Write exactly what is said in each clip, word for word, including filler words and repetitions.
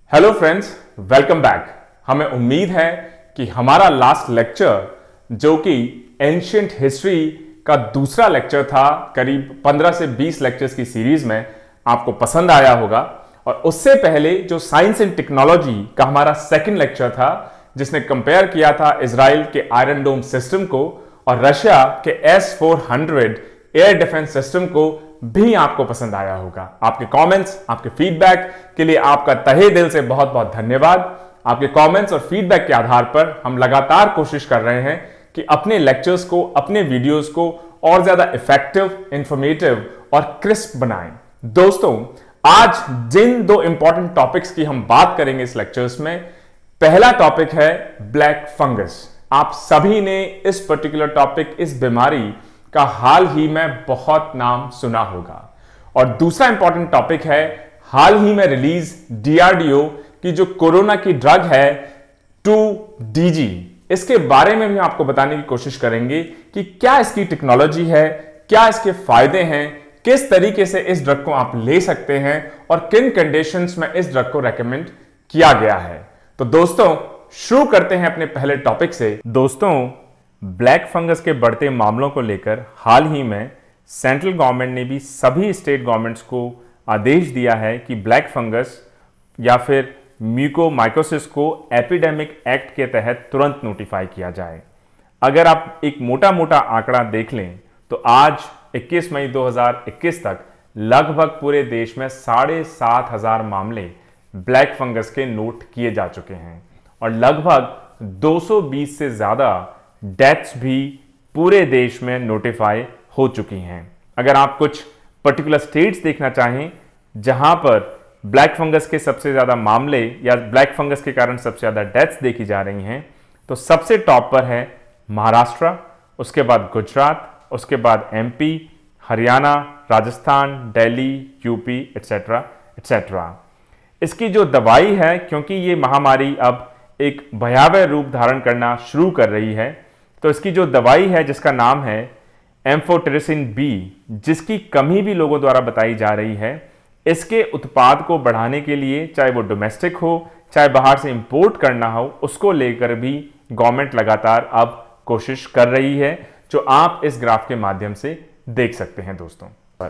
Hello friends, welcome back. हमें उम्मीद है कि हमारा लास्ट लेक्चर जो कि एंशिएंट हिस्ट्री का दूसरा लेक्चर था, करीब पंद्रह से बीस लेक्चर्स की सीरीज में, आपको पसंद आया होगा। और उससे पहले जो साइंस एंड टेक्नोलॉजी का हमारा सेकंड लेक्चर था, जिसने कंपेयर किया था इजराइल के आयरन डोम सिस्टम को और रशिया के S four hundred air defence system को, भी आपको पसंद आया होगा। आपके कमेंट्स, आपके फीडबैक के लिए आपका तहे दिल से बहुत बहुत धन्यवाद। आपके कमेंट्स और फीडबैक के आधार पर हम लगातार कोशिश कर रहे हैं कि अपने लेक्चर्स को, अपने वीडियोस को और ज्यादा इफेक्टिव, इंफॉर्मेटिव और क्रिस्प बनाएं। दोस्तों, आज जिन दो इंपॉर्टेंट टॉपिक्स की हम बात करेंगे इस लेक्चर्स में, पहला टॉपिक है ब्लैक फंगस। आप सभी ने इस पर्टिकुलर टॉपिक, इस बीमारी का हाल ही में बहुत नाम सुना होगा। और दूसरा इंपॉर्टेंट टॉपिक है हाल ही में रिलीज डीआरडीओ की जो कोरोना की ड्रग है टू डी जी। इसके बारे में भी आपको बताने की कोशिश करेंगे कि क्या इसकी टेक्नोलॉजी है, क्या इसके फायदे हैं, किस तरीके से इस ड्रग को आप ले सकते हैं और किन कंडीशंस में इस ड्रग को रेकमेंड किया गया है। तो दोस्तों, शुरू करते हैं अपने पहले टॉपिक से। दोस्तों, ब्लैक फंगस के बढ़ते मामलों को लेकर हाल ही में सेंट्रल गवर्नमेंट ने भी सभी स्टेट गवर्नमेंट्स को आदेश दिया है कि ब्लैक फंगस या फिर म्यूकोमाइकोसिस को एपिडेमिक एक्ट के तहत तुरंत नोटिफाई किया जाए। अगर आप एक मोटा मोटा आंकड़ा देख लें तो आज इक्कीस मई दो हज़ार इक्कीस तक लगभग पूरे देश में साढ़े सात हजार मामले ब्लैक फंगस के नोट किए जा चुके हैं और लगभग दो सौ बीस से ज्यादा डेथ्स भी पूरे देश में नोटिफाई हो चुकी हैं। अगर आप कुछ पर्टिकुलर स्टेट्स देखना चाहें जहां पर ब्लैक फंगस के सबसे ज्यादा मामले या ब्लैक फंगस के कारण सबसे ज्यादा डेथ्स देखी जा रही हैं, तो सबसे टॉप पर है महाराष्ट्र, उसके बाद गुजरात, उसके बाद MP, Haryana, Rajasthan, Delhi, UP etcetera etcetera. इसकी जो दवाई है, क्योंकि ये महामारी अब एक भयावह रूप धारण करना शुरू कर रही है, तो इसकी जो दवाई है जिसका नाम है एम्फोटेरिसिन बी, जिसकी कमी भी लोगों द्वारा बताई जा रही है, इसके उत्पाद को बढ़ाने के लिए, चाहे वो डोमेस्टिक हो चाहे बाहर से इंपोर्ट करना हो, उसको लेकर भी गवर्नमेंट लगातार अब कोशिश कर रही है, जो आप इस ग्राफ के माध्यम से देख सकते हैं। दोस्तों,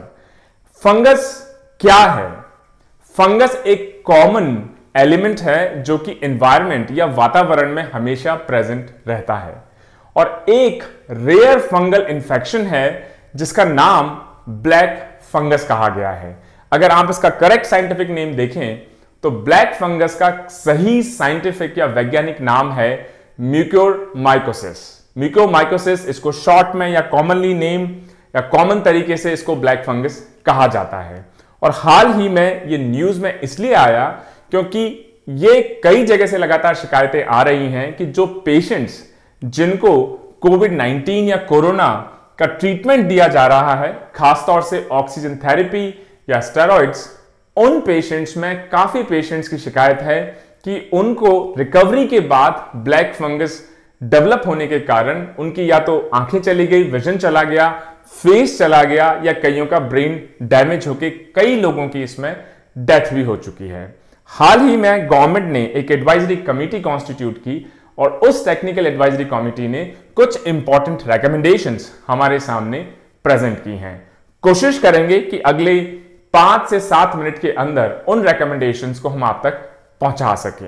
फंगस क्या है? फंगस एक कॉमन एलिमेंट है जो कि एनवायरनमेंट या वातावरण में हमेशा प्रेजेंट रहता है और एक रेयर फंगल इंफेक्शन है जिसका नाम ब्लैक फंगस कहा गया है। अगर आप इसका करेक्ट साइंटिफिक नेम देखें तो ब्लैक फंगस का सही साइंटिफिक या वैज्ञानिक नाम है म्यूकोरमाइकोसिस। म्यूकोरमाइकोसिस, इसको शॉर्ट में या कॉमनली नेम या कॉमन तरीके से इसको ब्लैक फंगस कहा जाता है। और हाल ही में ये न्यूज में इसलिए आया क्योंकि ये कई जगह से लगातार शिकायतें आ रही हैं कि जो पेशेंट्स जिनको कोविड नाइनटीन या कोरोना का ट्रीटमेंट दिया जा रहा है, खासतौर से ऑक्सीजन थेरेपी या स्टेरॉइड्स, उन पेशेंट्स में काफी पेशेंट्स की शिकायत है कि उनको रिकवरी के बाद ब्लैक फंगस डेवलप होने के कारण उनकी या तो आंखें चली गई, विजन चला गया, फेस चला गया, या कईयों का ब्रेन डैमेज होकर कई लोगों की इसमें डेथ भी हो चुकी है। हाल ही में गवर्नमेंट ने एक एडवाइजरी कमेटी कॉन्स्टिट्यूट की और उस टेक्निकल एडवाइजरी कमेटी ने कुछ इंपॉर्टेंट रेकमेंडेशंस हमारे सामने प्रेजेंट की हैं। कोशिश करेंगे कि अगले पांच से सात मिनट के अंदर उन रेकमेंडेशंस को हम आप तक पहुंचा सकें।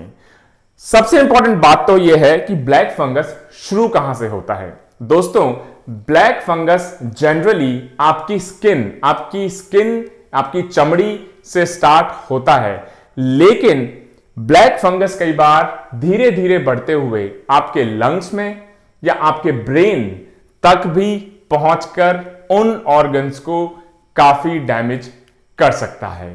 सबसे इंपॉर्टेंट बात तो यह है कि ब्लैक फंगस शुरू कहां से होता है। दोस्तों, ब्लैक फंगस जनरली आपकी स्किन आपकी स्किन आपकी चमड़ी से स्टार्ट होता है, लेकिन ब्लैक फंगस कई बार धीरे धीरे बढ़ते हुए आपके लंग्स में या आपके ब्रेन तक भी पहुंचकर उन ऑर्गन्स को काफी डैमेज कर सकता है।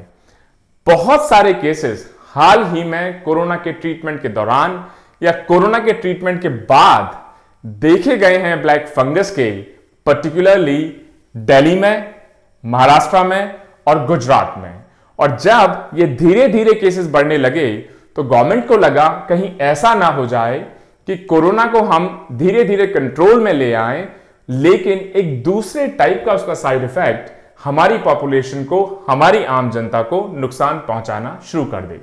बहुत सारे केसेस हाल ही में कोरोना के ट्रीटमेंट के दौरान या कोरोना के ट्रीटमेंट के बाद देखे गए हैं ब्लैक फंगस के, पर्टिकुलरली दिल्ली में, महाराष्ट्र में और गुजरात में। और जब ये धीरे धीरे केसेस बढ़ने लगे तो गवर्नमेंट को लगा कहीं ऐसा ना हो जाए कि कोरोना को हम धीरे धीरे कंट्रोल में ले आए, लेकिन एक दूसरे टाइप का उसका साइड इफेक्ट हमारी पॉपुलेशन को, हमारी आम जनता को नुकसान पहुंचाना शुरू कर दे।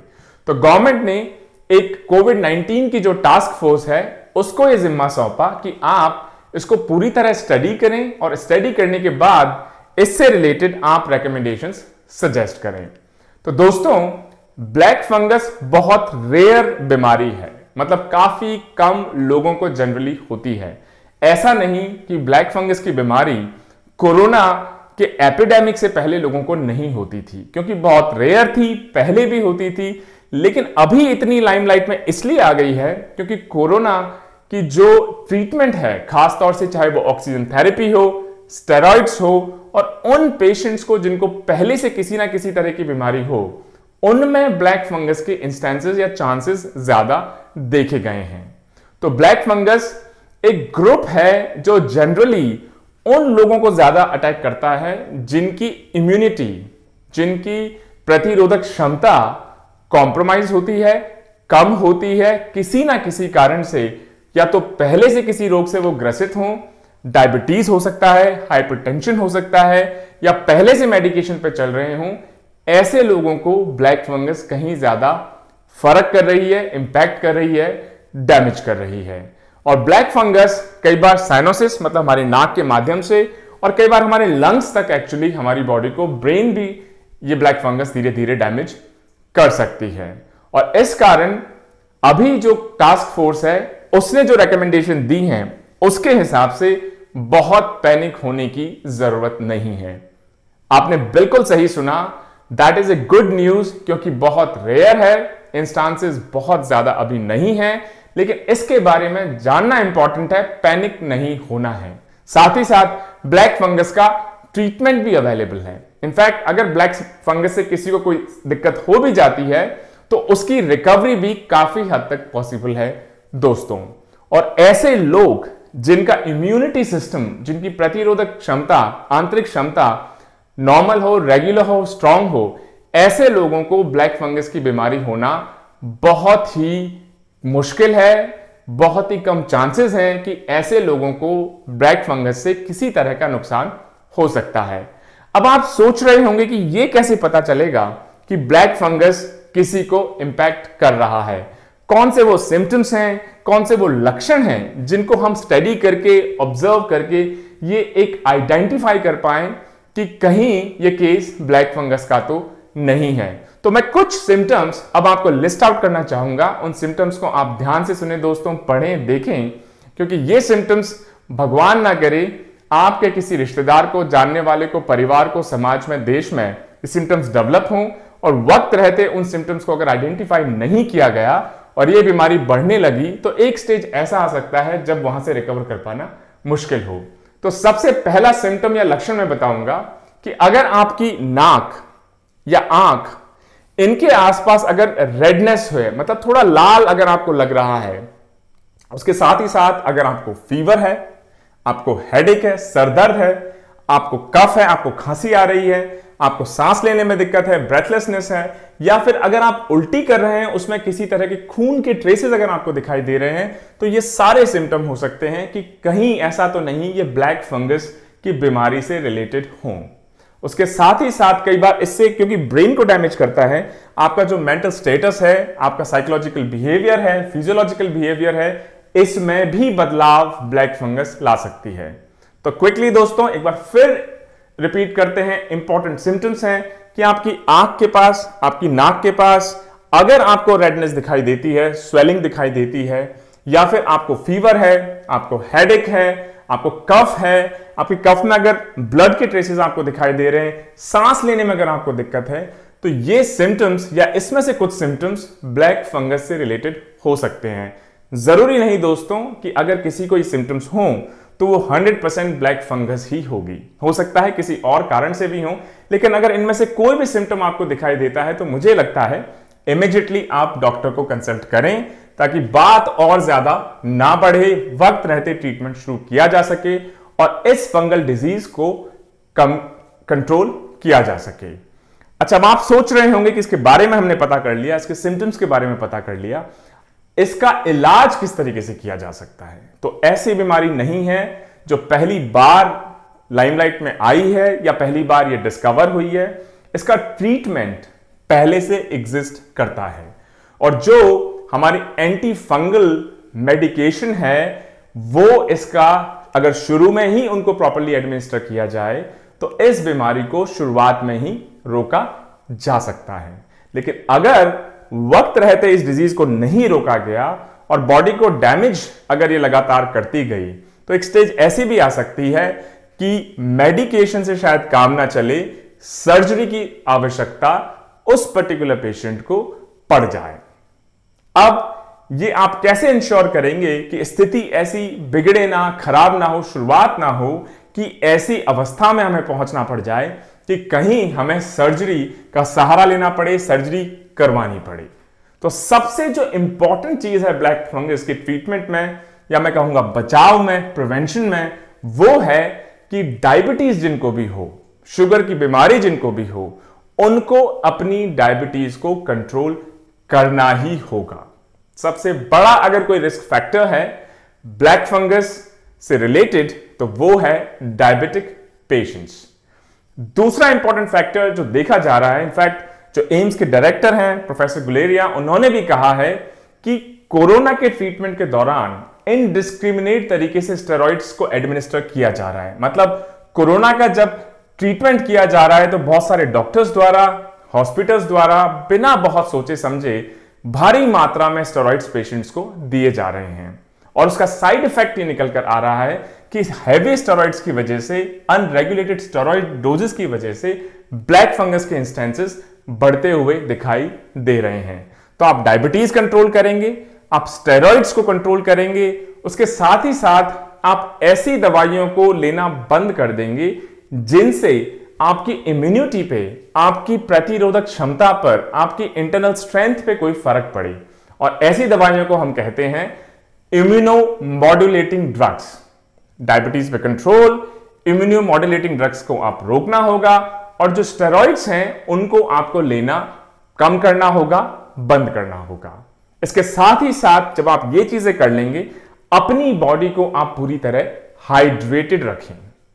तो गवर्नमेंट ने एक कोविड नाइनटीन की जो टास्क फोर्स है उसको यह जिम्मा सौंपा कि आप इसको पूरी तरह स्टडी करें और स्टडी करने के बाद इससे रिलेटेड आप रिकमेंडेशंस सजेस्ट करें। तो दोस्तों, ब्लैक फंगस बहुत रेयर बीमारी है, मतलब काफी कम लोगों को जनरली होती है। ऐसा नहीं कि ब्लैक फंगस की बीमारी कोरोना के एपिडेमिक से पहले लोगों को नहीं होती थी, क्योंकि बहुत रेयर थी, पहले भी होती थी, लेकिन अभी इतनी लाइमलाइट में इसलिए आ गई है क्योंकि कोरोना की जो ट्रीटमेंट है, खासतौर से चाहे वो ऑक्सीजन थेरेपी हो, स्टेरॉइड्स हो, और उन पेशेंट्स को जिनको पहले से किसी ना किसी तरह की बीमारी हो, उनमें ब्लैक फंगस के इंस्टेंसेस या चांसेस ज्यादा देखे गए हैं। तो ब्लैक फंगस एक ग्रुप है जो जनरली उन लोगों को ज्यादा अटैक करता है जिनकी इम्यूनिटी, जिनकी प्रतिरोधक क्षमता कॉम्प्रोमाइज होती है, कम होती है, किसी ना किसी कारण से, या तो पहले से किसी रोग से वो ग्रसित हों, डायबिटीज हो सकता है, हाइपरटेंशन हो सकता है, या पहले से मेडिकेशन पे चल रहे हों। ऐसे लोगों को ब्लैक फंगस कहीं ज्यादा फर्क कर रही है, इंपैक्ट कर रही है, डैमेज कर रही है। और ब्लैक फंगस कई बार साइनोसिस, मतलब हमारे नाक के माध्यम से, और कई बार हमारे लंग्स तक, एक्चुअली हमारी बॉडी को, ब्रेन भी ये ब्लैक फंगस धीरे धीरे डैमेज कर सकती है। और इस कारण अभी जो टास्क फोर्स है उसने जो रिकमेंडेशन दी हैं उसके हिसाब से बहुत पैनिक होने की जरूरत नहीं है। आपने बिल्कुल सही सुना, that is a good news, क्योंकि बहुत रेयर है, इंस्टांसेस बहुत ज्यादा अभी नहीं है, लेकिन इसके बारे में जानना इंपॉर्टेंट है, पैनिक नहीं होना है। साथ ही साथ ब्लैक फंगस का ट्रीटमेंट भी अवेलेबल है। इनफैक्ट अगर ब्लैक फंगस से किसी को कोई दिक्कत हो भी जाती है तो उसकी रिकवरी भी काफी हद तक पॉसिबल है दोस्तों। और ऐसे लोग जिनका इम्यूनिटी सिस्टम, जिनकी प्रतिरोधक क्षमता, आंतरिक क्षमता नॉर्मल हो, रेगुलर हो, स्ट्रांग हो, ऐसे लोगों को ब्लैक फंगस की बीमारी होना बहुत ही मुश्किल है। बहुत ही कम चांसेस हैं कि ऐसे लोगों को ब्लैक फंगस से किसी तरह का नुकसान हो सकता है। अब आप सोच रहे होंगे कि यह कैसे पता चलेगा कि ब्लैक फंगस किसी को इंपैक्ट कर रहा है, कौन से वो सिम्टम्स हैं, कौन से वो लक्षण हैं जिनको हम स्टडी करके, ऑब्जर्व करके ये एक आइडेंटिफाई कर पाए कि कहीं ये केस ब्लैक फंगस का तो नहीं है। तो मैं कुछ सिम्टम्स अब आपको लिस्ट आउट करना चाहूंगा। उन सिम्टम्स को आप ध्यान से सुने दोस्तों, पढ़ें, देखें, क्योंकि ये सिम्टम्स भगवान ना करे आपके किसी रिश्तेदार को, जानने वाले को, परिवार को, समाज में, देश में ये सिम्टम्स डेवलप हों और वक्त रहते उन सिम्टम्स को अगर आइडेंटिफाई नहीं किया गया और ये बीमारी बढ़ने लगी तो एक स्टेज ऐसा आ सकता है जब वहां से रिकवर कर पाना मुश्किल हो। तो सबसे पहला सिम्टम या लक्षण मैं बताऊंगा कि अगर आपकी नाक या आंख, इनके आसपास अगर रेडनेस हो, मतलब थोड़ा लाल अगर आपको लग रहा है, उसके साथ ही साथ अगर आपको फीवर है, आपको हेडेक है, सरदर्द है, आपको कफ है, आपको खांसी आ रही है, आपको सांस लेने में दिक्कत है, ब्रेथलेसनेस है, या फिर अगर आप उल्टी कर रहे हैं उसमें किसी तरह के खून के ट्रेसेस अगर आपको दिखाई दे रहे हैं, तो ये सारे सिम्टम हो सकते हैं कि कहीं ऐसा तो नहीं ये ब्लैक फंगस की बीमारी से रिलेटेड हों। उसके साथ ही साथ कई बार इससे, क्योंकि ब्रेन को डैमेज करता है, आपका जो मेंटल स्टेटस है, आपका साइकोलॉजिकल बिहेवियर है, फिजियोलॉजिकल बिहेवियर है, इसमें भी बदलाव ब्लैक फंगस ला सकती है। तो क्विकली दोस्तों एक बार फिर रिपीट करते हैं, इंपॉर्टेंट सिम्टम्स हैं कि आपकी आंख के पास, आपकी नाक के पास अगर आपको रेडनेस दिखाई देती है, स्वेलिंग दिखाई देती है, या फिर आपको फीवर है, आपको हेडेक है, आपको कफ है, आपकी कफ में अगर ब्लड के ट्रेसेस आपको दिखाई दे रहे हैं, सांस लेने में अगर आपको दिक्कत है, तो ये सिम्टम्स या इसमें से कुछ सिम्टम्स ब्लैक फंगस से रिलेटेड हो सकते हैं। जरूरी नहीं दोस्तों कि अगर किसी को ये सिम्टम्स हों तो वो हंड्रेड परसेंट ब्लैक फंगस ही होगी, हो सकता है किसी और कारण से भी हो, लेकिन अगर इनमें से कोई भी सिम्टम आपको दिखाई देता है तो मुझे लगता है इमीडिएटली आप डॉक्टर को कंसल्ट करें ताकि बात और ज्यादा ना बढ़े, वक्त रहते ट्रीटमेंट शुरू किया जा सके और इस फंगल डिजीज को कम कंट्रोल किया जा सके। अच्छा, अब आप सोच रहे होंगे कि इसके बारे में हमने पता कर लिया, इसके सिम्टम्स के बारे में पता कर लिया, इसका इलाज किस तरीके से किया जा सकता है। तो ऐसी बीमारी नहीं है जो पहली बार लाइमलाइट में आई है या पहली बार ये डिस्कवर हुई है, इसका ट्रीटमेंट पहले से एग्जिस्ट करता है। और जो हमारी एंटी फंगल मेडिकेशन है वो इसका अगर शुरू में ही उनको प्रॉपर्ली एडमिनिस्टर किया जाए तो इस बीमारी को शुरुआत में ही रोका जा सकता है। लेकिन अगर वक्त रहते इस डिजीज को नहीं रोका गया और बॉडी को डैमेज अगर ये लगातार करती गई तो एक स्टेज ऐसी भी आ सकती है कि मेडिकेशन से शायद काम ना चले, सर्जरी की आवश्यकता उस पर्टिकुलर पेशेंट को पड़ जाए। अब ये आप कैसे इंश्योर करेंगे कि स्थिति ऐसी बिगड़े ना, खराब ना हो, शुरुआत ना हो कि ऐसी अवस्था में हमें पहुंचना पड़ जाए कि कहीं हमें सर्जरी का सहारा लेना पड़े, सर्जरी करवानी पड़े। तो सबसे जो इंपॉर्टेंट चीज है ब्लैक फंगस की ट्रीटमेंट में या मैं कहूंगा बचाव में, प्रिवेंशन में, वो है कि डायबिटीज जिनको भी हो, शुगर की बीमारी जिनको भी हो, उनको अपनी डायबिटीज को कंट्रोल करना ही होगा। सबसे बड़ा अगर कोई रिस्क फैक्टर है ब्लैक फंगस से रिलेटेड तो वो है डायबिटिक पेशेंट्स। दूसरा इंपॉर्टेंट फैक्टर जो देखा जा रहा है, इनफैक्ट जो एम्स के डायरेक्टर हैं प्रोफेसर गुलेरिया, उन्होंने भी कहा है कि कोरोना के ट्रीटमेंट के दौरान इनडिस्क्रिमिनेट तरीके से स्टेरॉइड्स को एडमिनिस्टर किया जा रहा है। मतलब कोरोना का जब ट्रीटमेंट किया जा रहा है तो बहुत सारे डॉक्टर्स द्वारा, हॉस्पिटल्स द्वारा बिना बहुत सोचे समझे भारी मात्रा में स्टेरॉइड्स पेशेंट्स को दिए जा रहे हैं और उसका साइड इफेक्ट ये निकल कर आ रहा है कि हैवी स्टेरॉइड्स की वजह से, अनरेगुलेटेड स्टेरॉइड डोजेस की वजह से ब्लैक फंगस के इंस्टेंसेस बढ़ते हुए दिखाई दे रहे हैं। तो आप डायबिटीज कंट्रोल करेंगे, आप स्टेरॉइड्स को कंट्रोल करेंगे, उसके साथ ही साथ आप ऐसी दवाइयों को लेना बंद कर देंगे जिनसे आपकी इम्यूनिटी पे, आपकी प्रतिरोधक क्षमता पर, आपकी इंटरनल स्ट्रेंथ पे कोई फर्क पड़े। और ऐसी दवाइयों को हम कहते हैं इम्यूनो मॉड्यूलेटिंग ड्रग्स। डायबिटीज पे कंट्रोल, इम्यूनो मॉड्यूलेटिंग ड्रग्स को आप रोकना होगा और जो स्टेरॉइड्स हैं उनको आपको लेना कम करना होगा, बंद करना होगा। इसके साथ ही साथ जब आप ये चीजें कर लेंगे, अपनी बॉडी को आप पूरी तरह हाइड्रेटेड रखें।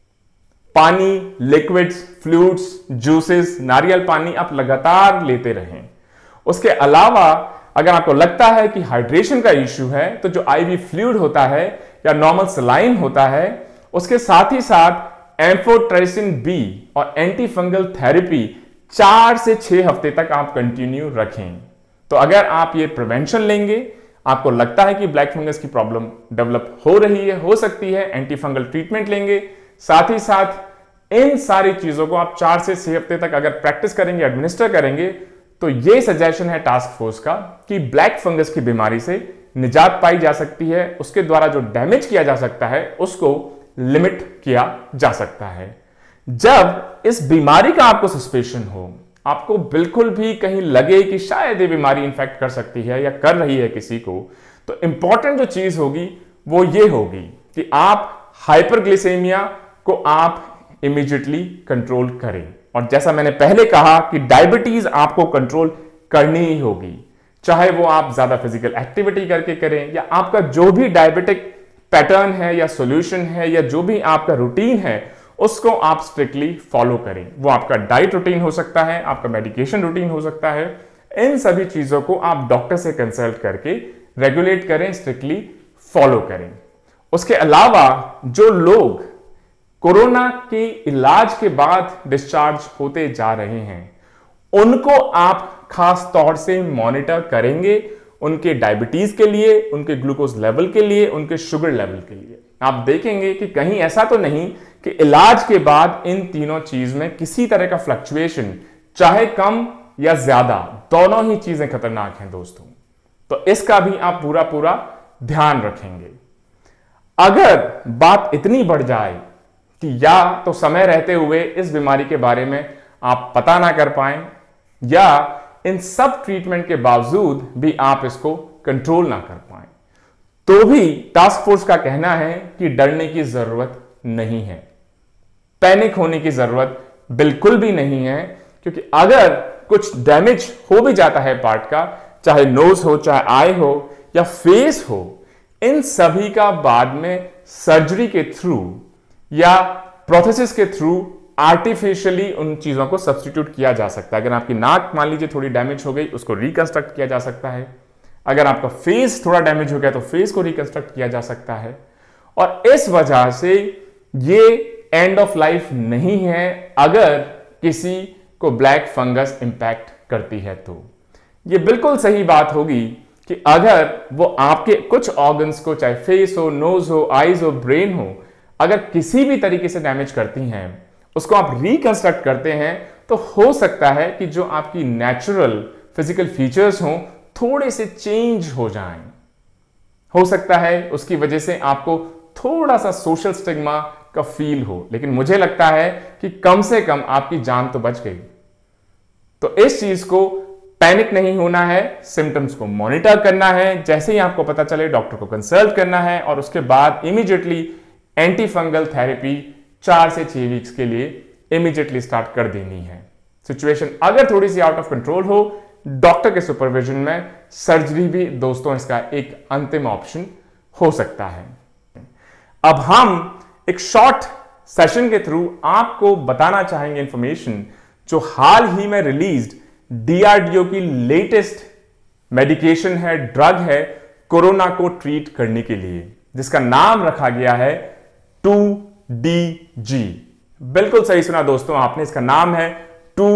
पानी, लिक्विड्स, फ्लूइड्स, जूसेस, नारियल पानी आप लगातार लेते रहें। उसके अलावा अगर आपको लगता है कि हाइड्रेशन का इश्यू है तो जो आईवी फ्लूइड होता है या नॉर्मल सलाइन होता है, उसके साथ ही साथ एम्फोटेरेसिन बी और एंटी फंगल थेरेपी चार से छह हफ्ते तक आप कंटिन्यू रखें। तो अगर आप ये प्रिवेंशन लेंगे, आपको लगता है कि ब्लैक फंगस की प्रॉब्लम डेवलप हो रही है, हो सकती है, एंटी फंगल ट्रीटमेंट लेंगे, साथ ही साथ इन सारी चीजों को आप चार से छह हफ्ते तक अगर प्रैक्टिस करेंगे, एडमिनिस्टर करेंगे, तो ये सजेशन है टास्क फोर्स का कि ब्लैक फंगस की बीमारी से निजात पाई जा सकती है। उसके द्वारा जो डैमेज किया जा सकता है उसको लिमिट किया जा सकता है। जब इस बीमारी का आपको सस्पेशन हो, आपको बिल्कुल भी कहीं लगे कि शायद ये बीमारी इन्फेक्ट कर सकती है या कर रही है किसी को, तो इंपॉर्टेंट जो चीज होगी वो ये होगी कि आप हाइपरग्लिसेमिया को आप इमीडिएटली कंट्रोल करें। और जैसा मैंने पहले कहा कि डायबिटीज आपको कंट्रोल करनी ही होगी, चाहे वो आप ज्यादा फिजिकल एक्टिविटी करके करें या आपका जो भी डायबिटिक पैटर्न है या सॉल्यूशन है या जो भी आपका रूटीन है उसको आप स्ट्रिक्टली फॉलो करें। वो आपका डाइट रूटीन हो सकता है, आपका मेडिकेशन रूटीन हो सकता है। इन सभी चीजों को आप डॉक्टर से कंसल्ट करके रेगुलेट करें, स्ट्रिक्टली फॉलो करें। उसके अलावा जो लोग कोरोना के इलाज के बाद डिस्चार्ज होते जा रहे हैं उनको आप खास तौर से मॉनिटर करेंगे, उनके डायबिटीज के लिए, उनके ग्लूकोज लेवल के लिए, उनके शुगर लेवल के लिए। आप देखेंगे कि कहीं ऐसा तो नहीं कि इलाज के बाद इन तीनों चीज में किसी तरह का फ्लक्चुएशन, चाहे कम या ज्यादा, दोनों ही चीजें खतरनाक हैं दोस्तों। तो इसका भी आप पूरा पूरा ध्यान रखेंगे। अगर बात इतनी बढ़ जाए कि या तो समय रहते हुए इस बीमारी के बारे में आप पता ना कर पाएं या इन सब ट्रीटमेंट के बावजूद भी आप इसको कंट्रोल ना कर पाएं, तो भी टास्क फोर्स का कहना है कि डरने की जरूरत नहीं है, पैनिक होने की जरूरत बिल्कुल भी नहीं है। क्योंकि अगर कुछ डैमेज हो भी जाता है पार्ट का, चाहे नोज हो, चाहे आई हो या फेस हो, इन सभी का बाद में सर्जरी के थ्रू या प्रोथेसिस के थ्रू आर्टिफिशियली उन चीजों को सब्स्टिट्यूट किया जा सकता है। अगर आपकी नाक मान लीजिए थोड़ी डैमेज हो गई, उसको रिकंस्ट्रक्ट किया जा सकता है। अगर आपका फेस थोड़ा डैमेज हो गया तो फेस को रिकंस्ट्रक्ट किया जा सकता है। और इस वजह से ये एंड ऑफ लाइफ नहीं है अगर किसी को ब्लैक फंगस इंपैक्ट करती है। तो ये बिल्कुल सही बात होगी कि अगर वो आपके कुछ ऑर्गन्स को, चाहे फेस हो, नोज हो, आईज हो, ब्रेन हो, अगर किसी भी तरीके से डैमेज करती हैं, उसको आप रिकंस्ट्रक्ट करते हैं, तो हो सकता है कि जो आपकी नेचुरल फिजिकल फीचर्स हों थोड़े से चेंज हो जाएं। हो सकता है उसकी वजह से आपको थोड़ा सा सोशल स्टिग्मा का फील हो, लेकिन मुझे लगता है कि कम से कम आपकी जान तो बच गई। तो इस चीज को पैनिक नहीं होना है, सिम्टम्स को मॉनिटर करना है, जैसे ही आपको पता चले डॉक्टर को कंसल्ट करना है और उसके बाद इमीडिएटली एंटी फंगल थेरेपी चार से छह वीक्स के लिए इमीडिएटली स्टार्ट कर देनी है। सिचुएशन अगर थोड़ी सी आउट ऑफ कंट्रोल हो, डॉक्टर के सुपरविजन में सर्जरी भी दोस्तों इसका एक अंतिम ऑप्शन हो सकता है। अब हम एक शॉर्ट सेशन के थ्रू आपको बताना चाहेंगे इंफॉर्मेशन जो हाल ही में रिलीज्ड डीआरडीओ की लेटेस्ट मेडिकेशन है, ड्रग है कोरोना को ट्रीट करने के लिए, जिसका नाम रखा गया है टू डी जी। बिल्कुल सही सुना दोस्तों आपने, इसका नाम है टू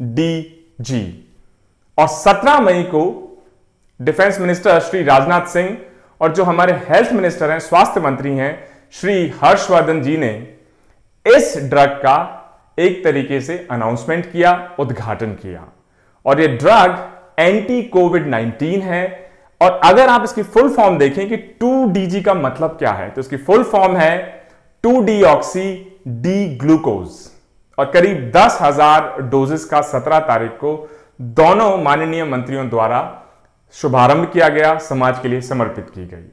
डी जी। और सत्रह मई को डिफेंस मिनिस्टर श्री राजनाथ सिंह और जो हमारे हेल्थ मिनिस्टर हैं, स्वास्थ्य मंत्री हैं श्री हर्षवर्धन जी ने इस ड्रग का एक तरीके से अनाउंसमेंट किया, उद्घाटन किया। और ये ड्रग एंटी कोविड नाइनटीन है। और अगर आप इसकी फुल फॉर्म देखें कि टू डी जी का मतलब क्या है, तो इसकी फुल फॉर्म है two D oxy D glucose. और करीब दस हजार डोजेस का सत्रह तारीख को दोनों माननीय मंत्रियों द्वारा शुभारंभ किया गया, समाज के लिए समर्पित की गई।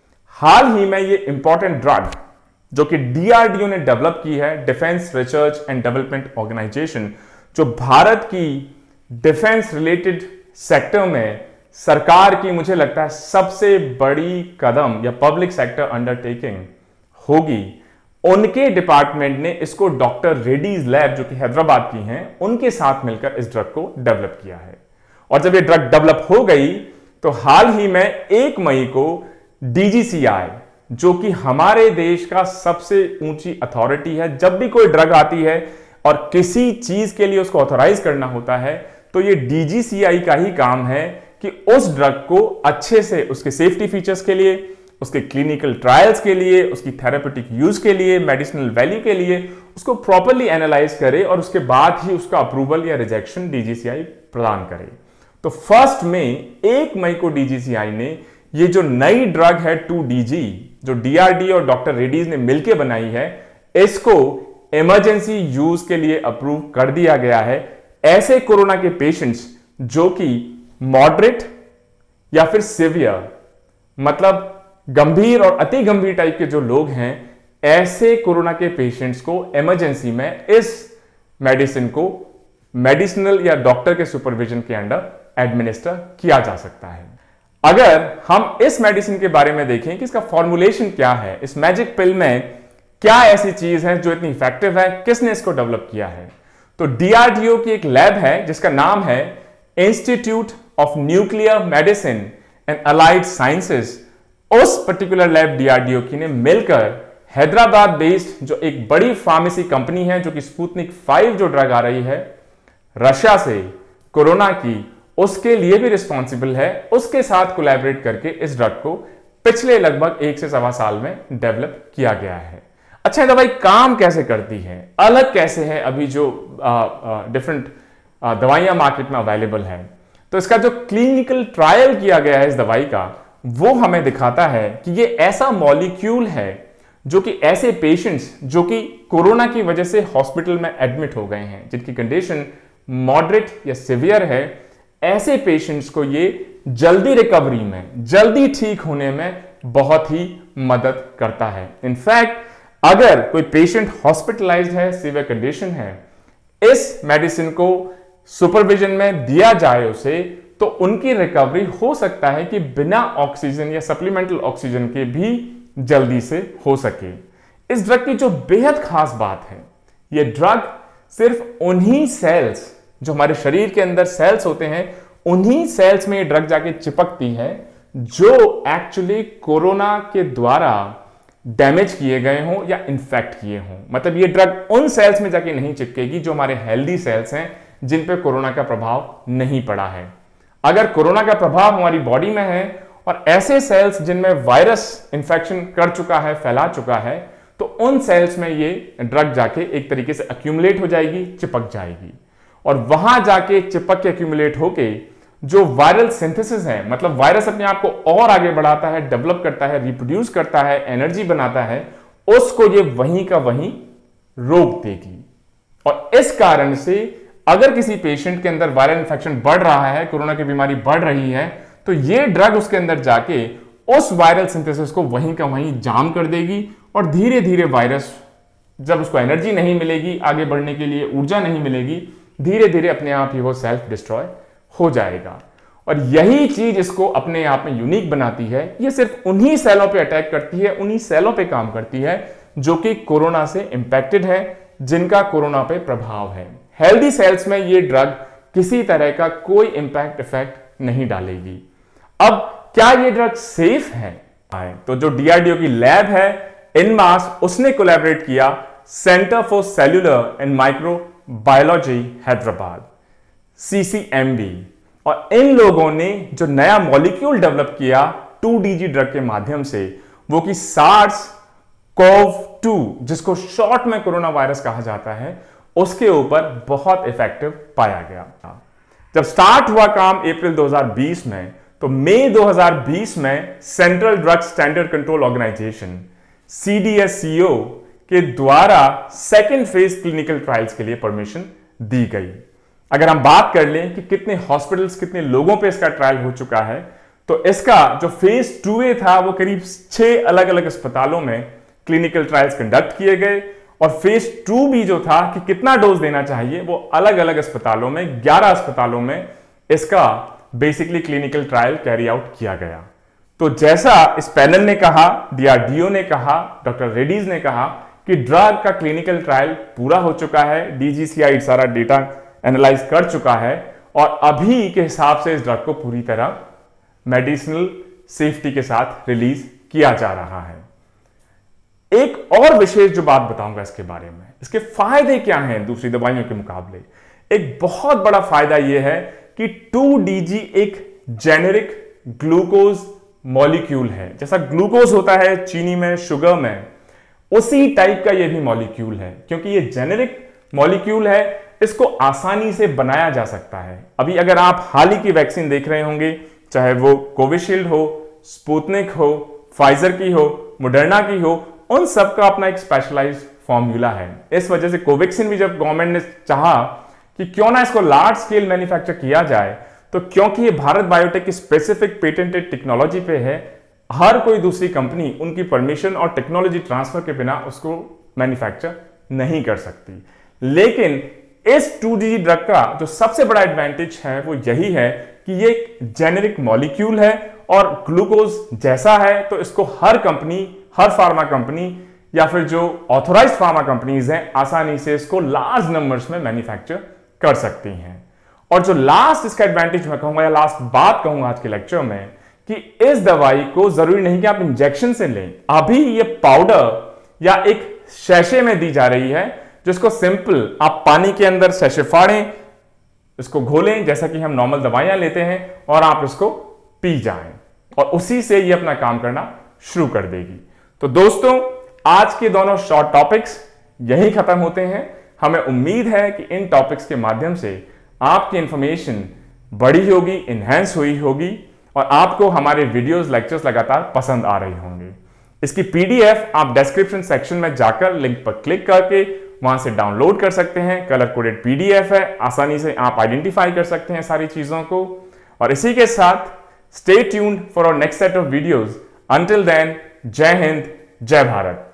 हाल ही में ये इंपॉर्टेंट ड्रग जो कि डीआरडीओ ने डेवलप की है, defence research and development organisation, जो भारत की डिफेंस रिलेटेड सेक्टर में सरकार की मुझे लगता है सबसे बड़ी कदम या पब्लिक सेक्टर अंडरटेकिंग होगी। उनके डिपार्टमेंट ने इसको डॉक्टर रेड्डीज लैब जो कि हैदराबाद की हैं, उनके साथ मिलकर इस ड्रग को डेवलप किया है। और जब ये ड्रग डेवलप हो गई तो हाल ही में एक मई को डीजीसीआई, जो कि हमारे देश का सबसे ऊंची अथॉरिटी है, जब भी कोई ड्रग आती है और किसी चीज के लिए उसको ऑथराइज करना होता है तो ये डीजीसीआई का ही काम है कि उस ड्रग को अच्छे से उसके सेफ्टी फीचर्स के लिए, उसके क्लिनिकल ट्रायल्स के लिए, उसकी थेरेपेटिक यूज के लिए, मेडिसिनल वैल्यू के लिए उसको प्रॉपरली एनालाइज करे और उसके बाद ही उसका अप्रूवल या रिजेक्शन डीजीसीआई प्रदान करे। तो फर्स्ट में एक मई को डीजीसीआई ने ये जो नई ड्रग है टू डी जी, जो डीआरडीओ और डॉक्टर रेड्डीज ने मिलकर बनाई है, इसको इमरजेंसी यूज के लिए अप्रूव कर दिया गया है। ऐसे कोरोना के पेशेंट्स जो कि मॉडरेट या फिर सिवियर, मतलब गंभीर और अति गंभीर टाइप के जो लोग हैं, ऐसे कोरोना के पेशेंट्स को इमरजेंसी में इस मेडिसिन को मेडिसिनल या डॉक्टर के सुपरविजन के अंडर एडमिनिस्टर किया जा सकता है। अगर हम इस मेडिसिन के बारे में देखें कि इसका फॉर्मुलेशन क्या है, इस मैजिक पिल में क्या ऐसी चीज है जो इतनी इफेक्टिव है, किसने इसको डेवलप किया है, तो डीआरडीओ की एक लैब है जिसका नाम है institute of nuclear medicine and allied sciences. उस पर्टिकुलर लैब डीआरडीओ की ने मिलकर हैदराबाद बेस्ड जो एक बड़ी फार्मेसी कंपनी है, जो कि स्पुतनिक फाइव जो ड्रग आ रही है रशिया से कोरोना की, उसके लिए भी रिस्पॉन्सिबल है, उसके साथ कोलैबोरेट करके इस ड्रग को पिछले लगभग एक से सवा साल में डेवलप किया गया है। अच्छा, दवाई काम कैसे करती है, अलग कैसे है अभी जो डिफरेंट दवाइयां मार्केट में अवेलेबल है, तो इसका जो क्लिनिकल ट्रायल किया गया है इस दवाई का, वो हमें दिखाता है कि ये ऐसा मॉलिक्यूल है जो कि ऐसे पेशेंट्स जो कि कोरोना की वजह से हॉस्पिटल में एडमिट हो गए हैं, जिनकी कंडीशन मॉडरेट या सिवियर है, ऐसे पेशेंट्स को ये जल्दी रिकवरी में, जल्दी ठीक होने में बहुत ही मदद करता है। इनफैक्ट अगर कोई पेशेंट हॉस्पिटलाइज्ड है, सीवियर कंडीशन है, इस मेडिसिन को सुपरविजन में दिया जाए उसे, तो उनकी रिकवरी हो सकता है कि बिना ऑक्सीजन या सप्लीमेंटल ऑक्सीजन के भी जल्दी से हो सके। इस ड्रग की जो बेहद खास बात है, ये ड्रग सिर्फ उन्हीं सेल्स, जो हमारे शरीर के अंदर सेल्स होते हैं, उन्हीं सेल्स में ये ड्रग जाके चिपकती है जो एक्चुअली कोरोना के द्वारा डैमेज किए गए हों या इन्फेक्ट किए हों। मतलब ये ड्रग उन सेल्स में जाके नहीं चिपकेगी जो हमारे हेल्दी सेल्स हैं, जिन पे कोरोना का प्रभाव नहीं पड़ा है। अगर कोरोना का प्रभाव हमारी बॉडी में है और ऐसे सेल्स जिनमें वायरस इंफेक्शन कर चुका है, फैला चुका है, तो उन सेल्स में ये ड्रग जाके एक तरीके से एक्यूमुलेट हो जाएगी, चिपक जाएगी, और वहां जाके चिपक के एक्यूमुलेट होके जो वायरल सिंथेसिस है, मतलब वायरस अपने आप को और आगे बढ़ाता है, डेवलप करता है, रिप्रोड्यूस करता है, एनर्जी बनाता है, उसको ये वहीं का वहीं रोक देगी। और इस कारण से अगर किसी पेशेंट के अंदर वायरल इंफेक्शन बढ़ रहा है, कोरोना की बीमारी बढ़ रही है, तो ये ड्रग उसके अंदर जाके उस वायरल सिंथेसिस को वहीं का वहीं जाम कर देगी, और धीरे धीरे वायरस, जब उसको एनर्जी नहीं मिलेगी, आगे बढ़ने के लिए ऊर्जा नहीं मिलेगी, धीरे धीरे अपने आप ही वो सेल्फ डिस्ट्रॉय हो जाएगा। और यही चीज इसको अपने आप में यूनिक बनाती है। ये सिर्फ उन्हीं सेलों पे अटैक करती है, उन्हीं सेलों पे काम करती है जो कि कोरोना से इंपैक्टेड है, जिनका कोरोना पे प्रभाव है। हेल्दी सेल्स में ये ड्रग किसी तरह का कोई इंपैक्ट इफेक्ट नहीं डालेगी। अब क्या ये ड्रग सेफ है? तो जो डीआरडीओ की लैब है इनमास, उसने कोलैबोरेट किया centre for cellular and microbiology Hyderabad, CCMB, और इन लोगों ने जो नया मॉलिक्यूल डेवलप किया टू डी जी ड्रग के माध्यम से, वो कि सार्स कोव टू, जिसको शॉर्ट में कोरोना वायरस कहा जाता है, उसके ऊपर बहुत इफेक्टिव पाया गया। जब स्टार्ट हुआ काम अप्रैल दो हज़ार बीस में, तो मई दो हज़ार बीस में central drug standard control organisation C D S C O के द्वारा सेकेंड फेज क्लिनिकल ट्रायल्स के लिए परमिशन दी गई। अगर हम बात कर लें कि कितने हॉस्पिटल्स, कितने लोगों पे इसका ट्रायल हो चुका है, तो इसका जो फेज टू ए था वो करीब छह अलग अलग अस्पतालों में क्लिनिकल ट्रायल्स कंडक्ट किए गए, और फेज टू भी जो था कि कितना डोज देना चाहिए, वो अलग अलग अस्पतालों में, ग्यारह अस्पतालों में इसका basically clinical trial carry out किया गया। तो जैसा इस पैनल ने कहा, डीआरडीओ ने कहा, डॉक्टर रेड्डीज ने कहा कि ड्रग का क्लिनिकल ट्रायल पूरा हो चुका है, डीजीसीआई सारा डेटा एनालाइज कर चुका है, और अभी के हिसाब से इस ड्रग को पूरी तरह मेडिसिनल सेफ्टी के साथ रिलीज किया जा रहा है। एक और विशेष जो बात बताऊंगा इसके बारे में, इसके फायदे क्या हैं दूसरी दवाइयों के मुकाबले। एक बहुत बड़ा फायदा यह है कि टू डी जी एक जेनेरिक ग्लूकोज मॉलिक्यूल है। जैसा ग्लूकोज होता है चीनी में, शुगर में, उसी टाइप का यह भी मॉलिक्यूल है। क्योंकि यह जेनेरिक मॉलिक्यूल है, इसको आसानी से बनाया जा सकता है। अभी अगर आप हाल ही की वैक्सीन देख रहे होंगे, चाहे वो कोविशील्ड हो, स्पुतनिक हो, फाइजर की हो, मोडर्ना की हो, उन सबका अपना एक स्पेशलाइज्ड फॉर्मूला है। इस वजह से कोवैक्सीन भी जब गवर्नमेंट ने चाहा कि क्यों ना इसको लार्ज स्केल मैन्युफैक्चर किया जाए, तो क्योंकि ये भारत बायोटेक की स्पेसिफिक पेटेंटेड टेक्नोलॉजी पे है, हर कोई दूसरी कंपनी उनकी परमिशन और टेक्नोलॉजी ट्रांसफर के बिना उसको मैन्युफैक्चर नहीं कर सकती। लेकिन इस टू डी जी ड्रग का जो सबसे बड़ा एडवांटेज है वो यही है कि ये एक जेनेरिक मॉलिक्यूल है और ग्लूकोज जैसा है, तो इसको हर कंपनी, हर फार्मा कंपनी या फिर जो ऑथोराइज्ड फार्मा कंपनीज हैं, आसानी से इसको लार्ज नंबर्स में मैन्युफैक्चर कर सकती हैं। और जो लास्ट इसका एडवांटेज मैं कहूंगा, या लास्ट बात कहूंगा आज के लेक्चर में, कि इस दवाई को जरूरी नहीं कि आप इंजेक्शन से लें, अभी ये पाउडर या एक शैशे में दी जा रही है, जिसको सिंपल आप पानी के अंदर शैशे फाड़ें, इसको घोलें जैसा कि हम नॉर्मल दवाइयां लेते हैं, और आप इसको पी जाएं, और उसी से ये अपना काम करना शुरू कर देगी। तो दोस्तों, आज के दोनों शॉर्ट टॉपिक्स यही खत्म होते हैं। हमें उम्मीद है कि इन टॉपिक्स के माध्यम से आपकी इंफॉर्मेशन बढ़ी होगी, इनहैंस हुई होगी, और आपको हमारे वीडियोस, लेक्चर्स लगातार पसंद आ रहे होंगे। इसकी पीडीएफ आप डिस्क्रिप्शन सेक्शन में जाकर लिंक पर क्लिक करके वहां से डाउनलोड कर सकते हैं। कलर कोडेड पीडीएफ है, आसानी से आप आइडेंटिफाई कर सकते हैं सारी चीजों को। और इसी के साथ stay tuned for our next set of videos. Until then, Jai Hind, जय भारत।